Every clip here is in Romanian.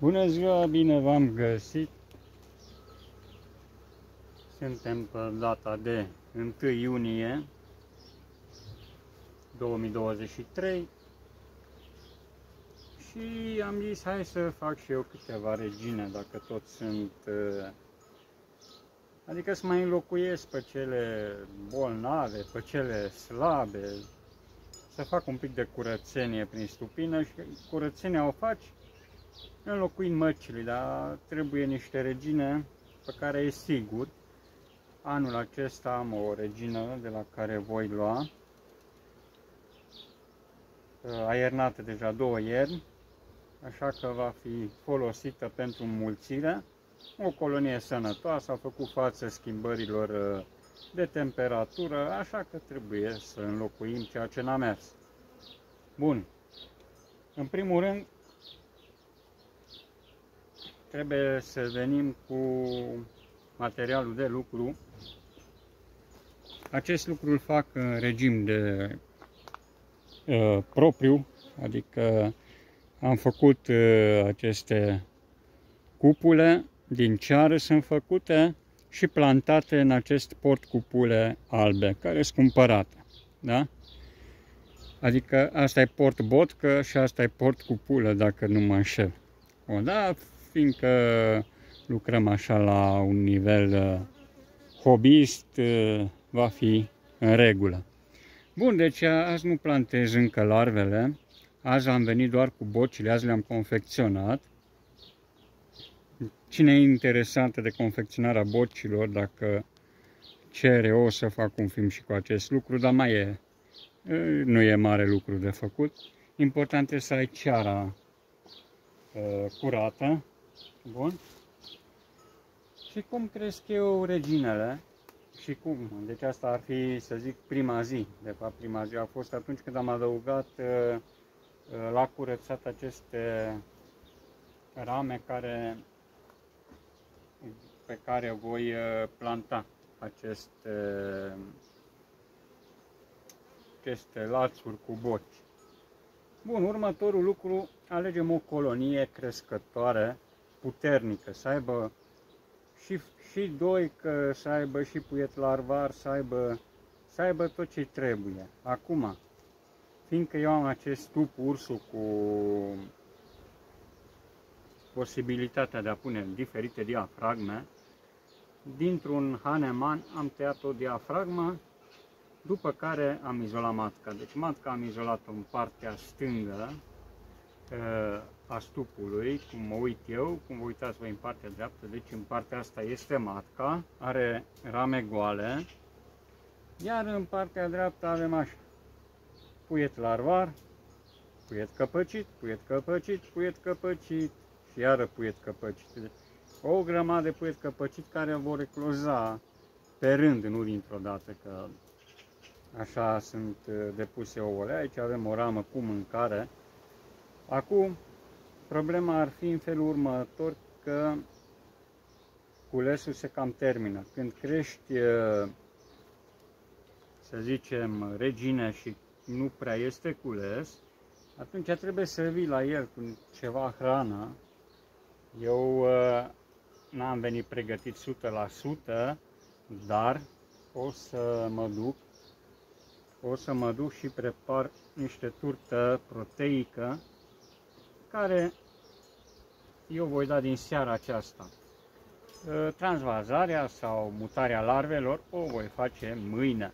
Bună ziua, bine v-am găsit! Suntem pe data de 1 iunie 2023 și am zis hai să fac și eu câteva regine, dacă tot sunt, adică să mai înlocuiesc pe cele bolnave, pe cele slabe, să fac un pic de curățenie prin stupină și curățenia o faci înlocuind măcile, dar trebuie niște regine pe care e sigur. Anul acesta am o regină de la care voi lua, a iernat deja 2 ierni, așa că va fi folosită pentru înmulțire. O colonie sănătoasă, a făcut față schimbărilor de temperatură, așa că trebuie să înlocuim ceea ce n-a mers. Bun, în primul rând trebuie să venim cu materialul de lucru. Acest lucru îl fac în regim de propriu, adică am făcut aceste cupule din ceară, sunt făcute și plantate în acest portcupule albe, care sunt cumpărate. Da? Adică asta e portbotcă și asta e portcupulă, dacă nu mă înșel. Da, fiindcă lucrăm așa la un nivel hobbyist, va fi în regulă. Bun, deci azi nu plantez încă larvele, azi am venit doar cu bocile, azi le-am confecționat. Cine e interesat de confecționarea bocilor, dacă cere, o să fac un film și cu acest lucru, dar nu e mare lucru de făcut. Important este să ai ceara curată. Bun. Și cum cresc eu reginele? Și cum? Deci asta ar fi, să zic, prima zi. De fapt, prima zi a fost atunci când am adăugat la curățat aceste rame pe care voi planta aceste lațuri cu boci. Bun, următorul lucru, alegem o colonie crescătoare, puternică, să aibă și doică, să aibă și puiet larvar, să aibă tot ce trebuie. Acum, fiindcă eu am acest stup ursu cu posibilitatea de a pune diferite diafragme, dintr-un haneman am tăiat o diafragmă, după care am izolat matca. Deci matca am izolat-o în partea stângă a stupului, cum mă uit eu, cum vă uitați voi în partea dreaptă. Deci în partea asta este matca, are rame goale, iar în partea dreaptă avem așa: puiet larvar, puiet căpăcit, puiet căpăcit, puiet căpăcit și iară puiet căpăcit. O grămadă de puiet căpăcit care vor ecloza pe rând, nu dintr-o dată, că așa sunt depuse ouăle. Aici avem o ramă cu mâncare. Acum, problema ar fi în felul următor, că culesul se cam termină. Când crești, să zicem, regine și nu prea este cules, atunci trebuie să vii la el cu ceva hrană. Eu n-am venit pregătit 100%, dar o să mă duc și prepar niște turtă proteică, care eu voi da din seara aceasta. Transvazarea sau mutarea larvelor o voi face mâine.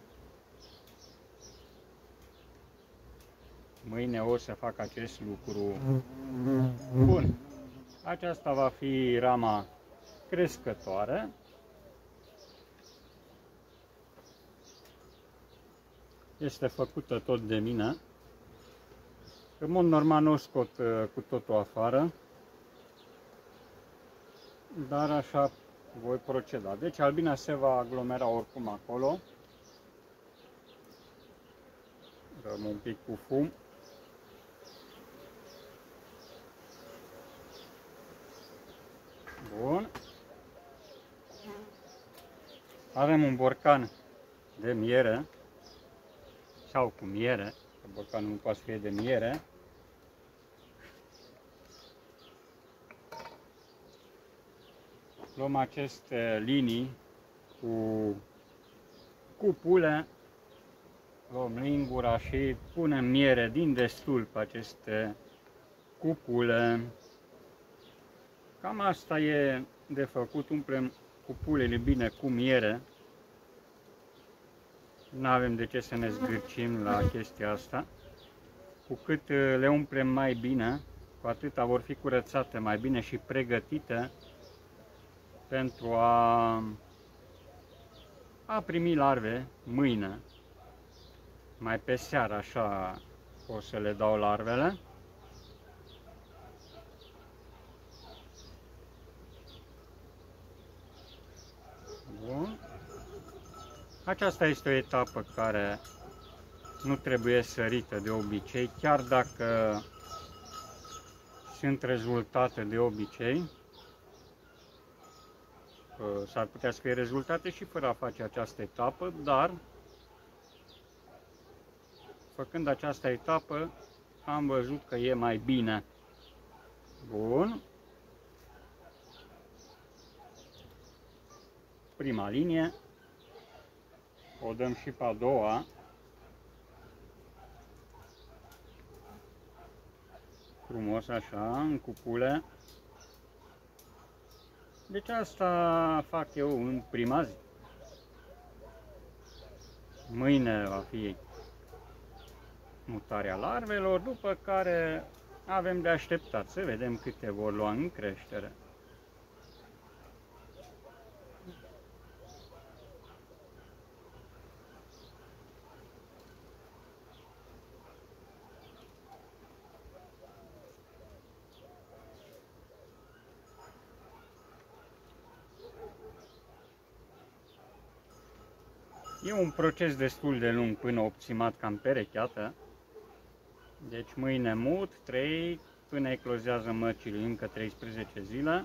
Mâine o să fac acest lucru. Bun. Aceasta va fi rama crescătoare. Este făcută tot de mine. În mod normal nu o scot cu totul afară, dar așa voi proceda. Deci albina se va aglomera oricum acolo. Dăm un pic cu fum. Bun. Avem un borcan de miere sau cu miere, că borcanul nu poate să fie de miere. luăm aceste linii cu cupule, luăm lingura și punem miere din destul pe aceste cupule. Cam asta e de făcut, umplem cupulele bine cu miere. Nu avem de ce să ne zgârcim la chestia asta. Cu cât le umplem mai bine, cu atâta vor fi curățate mai bine și pregătite pentru a primi larve mâine. Mai pe seară, așa, o să le dau larvele. Bun. Aceasta este o etapă care nu trebuie sărită de obicei, chiar dacă sunt rezultate de obicei. S-ar putea să fie rezultate și fără a face această etapă, dar făcând această etapă am văzut că e mai bine. Bun. Prima linie. O dăm și pe a doua. Frumos așa, în cupule. Deci asta fac eu în prima zi. Mâine va fi mutarea larvelor, după care avem de așteptat să vedem câte vor lua în creștere. E un proces destul de lung până obții matca împerecheată. Deci mâine mut 3 până eclozează măcile încă 13 zile.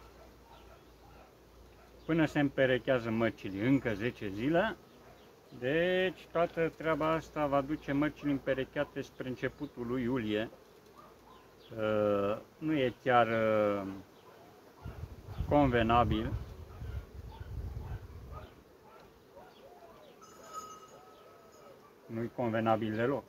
Până se împerechează măcile încă 10 zile. Deci toată treaba asta va duce măcile împerecheate spre începutul lui iulie. Nu e chiar convenabil. Nu-i convenabil deloc,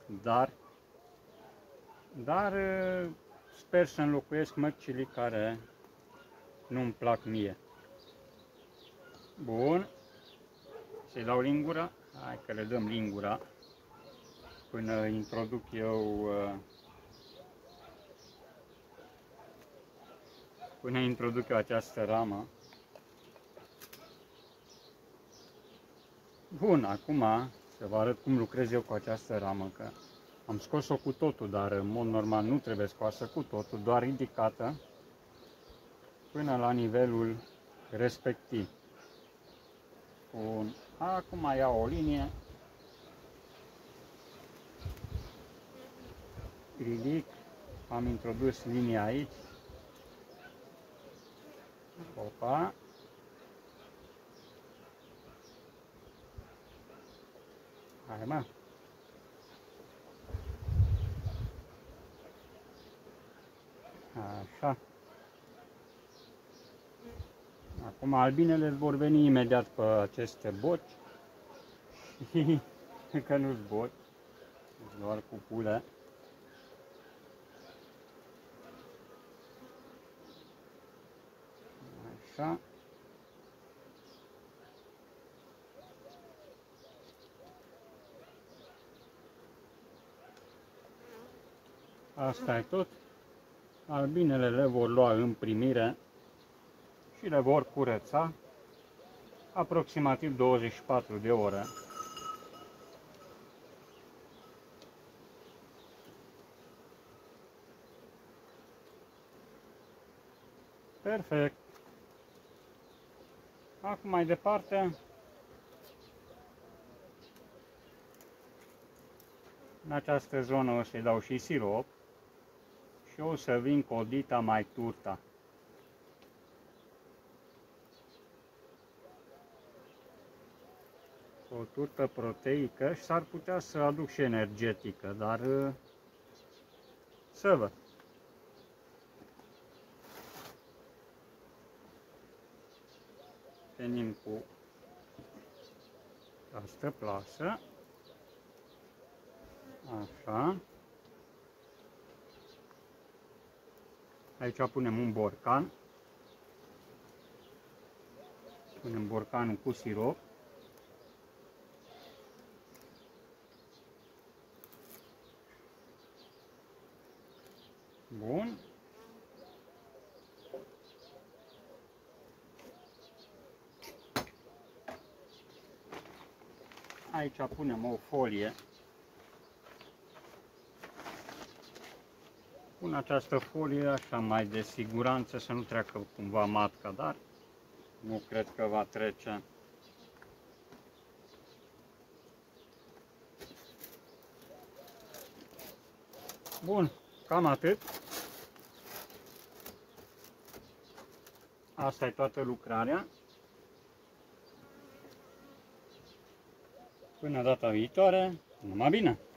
dar sper să înlocuiesc măcile care nu-mi plac mie. Bun, să-i dau lingura, hai că le dăm lingura până introduc eu această ramă. Bun, acum să vă arăt cum lucrez eu cu această ramă, că am scos-o cu totul, dar în mod normal nu trebuie scoasă cu totul, doar ridicată până la nivelul respectiv. Bun. Acum iau o linie, ridic, am introdus linia aici, opa, hai mă. Așa. Acum albinele vor veni imediat pe aceste boci. Că nu-s boci, doar cupule. Așa. Asta e tot. Albinele le vor lua în primire și le vor curăța aproximativ 24 de ore. Perfect. Acum mai departe, în această zonă o să-i dau și sirop și o să vin cu o dita mai turta. O turtă proteică și s-ar putea să aduc și energetică, dar să văd. venim cu această plasă, așa. Aici punem un borcan, punem borcanul cu sirop. Bun. Aici punem o folie. Pun această folie așa mai de siguranță să nu treacă cumva matca, dar nu cred că va trece. Bun, cam atât. Asta e toată lucrarea. Până data viitoare, numai bine!